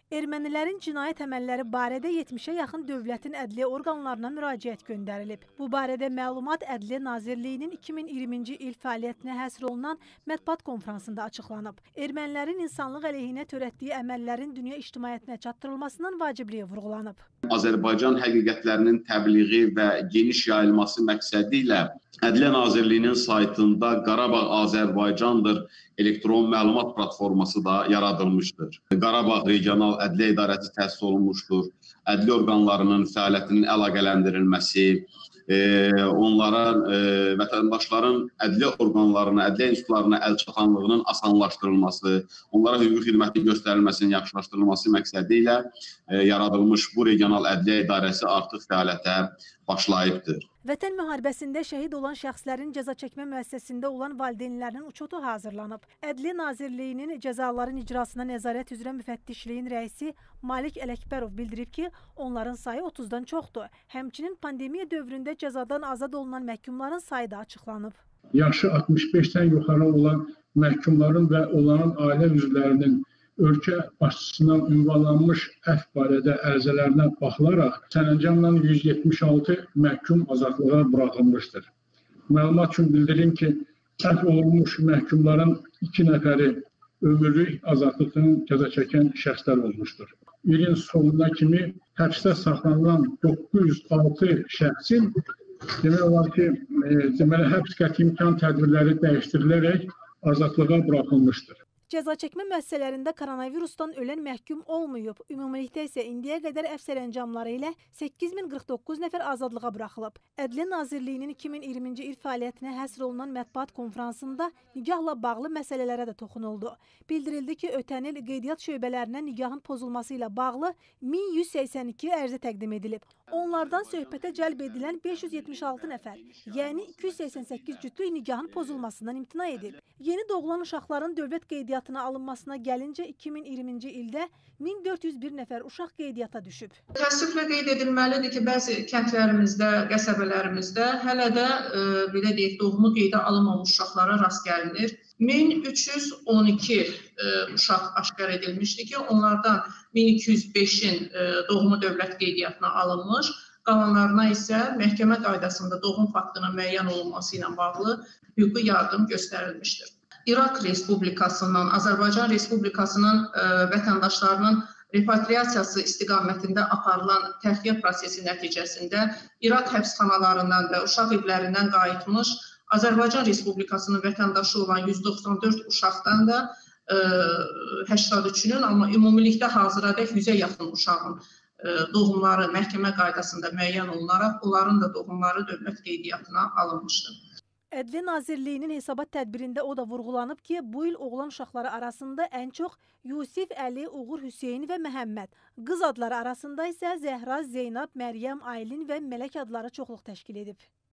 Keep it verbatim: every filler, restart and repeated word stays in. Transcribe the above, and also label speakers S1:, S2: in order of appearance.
S1: Ermənilərin cinayət əməlləri barədə yetmişə yaxın dövlətin ədliyyə orqanlarına müraciət göndərilib. Bu barədə məlumat Ədliyyə Nazirliyinin iki min iyirminci il fəaliyyətinə həsr olunan mətbuat konfransında açıqlanıb. Ermənilərin insanlıq əleyhinə törətdiyi əməllərin dünya ictimaiyyətinə çatdırılmasının vacibliyi vurğulanıb.
S2: Azərbaycan həqiqətlərinin təbliği və geniş yayılması məqsədi ilə Ədliyyə Nazirliyinin saytında Qarabağ Azərbaycandır elektron məlumat platforması da yaradılmışdır. Qarabağ Regional Ədliyyə İdarəsi təsis olunmuşdur. Ədliyyə orqanlarının fəaliyyətinin əlaqələndirilməsi, e, onlara e, vətəndaşların ədliyyə orqanlarına, ədliyyə institutlarına əlçatanlığının asanlaşdırılması, onlara hüquqi xidmətin göstərilməsinin yaxşılaşdırılması məqsədi ilə e, yaradılmış bu Regional Ədliyyə İdarəsi artıq fəaliyyətə başlayıbdır.
S1: Vətən müharibəsində şəhid olan şəxslərin cəza çəkmə müəssisəsində olan valideynlərinin uçotu hazırlanıb. Ədliyyə Nazirliyinin cəzaların icrasına nəzarət üzrə müfəttişliyin rəisi Malik Ələkbərov bildirib ki, onların sayı otuzdan çoxdur. Həmçinin pandemiya dövründə cəzadan azad olunan məhkumların sayı da açıqlanıb.
S3: Yaşı altmış beşdən yuxarı olan məhkumların və onların ailə üzvlərinin ölkə başçısından ünvanlanmış əfv barədə ərizələrinə baxılaraq sərəncamla yüz yetmiş altı məhkum azadlığa buraxılmışdır. Məlumat üçün bildirim ki, əfv olunmuş məhkumların iki nəfəri ömürlük azadlıqdan cəza çəkən şəxslər olmuşdur. İlin sonuna kimi həbsdə saxlanılan doqquz yüz altı şəxsin demək olar ki, e, deməli, həbs qəti imkan tədbirləri dəyişdirilərək azadlığa buraxılmışdır.
S1: Cəza çəkmə müəssisələrində koronavirusdan ölən məhkum olmayıb. Ümumilikdə isə indiyə qədər əfv sərəncamları ilə səkkiz min qırx doqquz nəfər azadlığa buraxılıb. Ədliyyə Nazirliyinin iki min iyirminci il fəaliyyətinə həsr olunan mətbuat konfransında nikahla bağlı məsələlərə də toxunuldu. Bildirildi ki, ötən il qeydiyyat şöbələrinə nikahın pozulması ilə bağlı min yüz səksən iki ərizə təqdim edilib. Onlardan söhbətə cəlb edilən beş yüz yetmiş altı nəfər, yəni iki yüz səksən səkkiz cütlük nikahın pozulmasından imtina edib. Yeni doğulan uşaqların dövlət qeydiyyatına alınmasına gəlincə iki min iyirminci ildə min dörd yüz bir nəfər uşaq qeydiyyata düşüb.
S4: Təəssüflə qeyd edilməlidir ki, bəzi kəndlərimizdə, qəsəbələrimizdə hələ də e, belə deyək, doğumu qeydə alınmamış uşaqlara rast gəlinir. min üç yüz on iki e, uşaq aşkar edilmişdi ki, onlardan min iki yüz beşin e, doğumu dövlət qeydiyyatına alınmış, qalanlarına isə məhkəmə qaydasında doğum faktının müəyyən olunması ilə bağlı hüquqi yardım göstərilmişdir. İraq Respublikasından, Azərbaycan Respublikasının ə, vətəndaşlarının repatriasiyası istiqamətində aparılan təxliyə prosesi nəticəsində İraq həbsxanalarından və uşaq evlərindən qayıtmış Azərbaycan Respublikasının vətəndaşı olan yüz doxsan dörd uşaqdan da ə, səksən üçünün, amma ümumilikdə hazıradək yüzə yaxın uşağın ə, doğumları məhkəmə qaydasında müəyyən olunaraq onların da doğumları dövlət qeydiyyatına alınmışdır.
S1: Ədliyyə Nazirliyinin hesabat tədbirində o da vurğulanıb ki, bu il oğlan uşaqları arasında ən çox Yusif, Əli, Uğur, Hüseyin və Məhəmməd, qız adları arasında isə Zəhra, Zeynab, Məryəm, Aylin və Mələk adları çoxluq təşkil edib.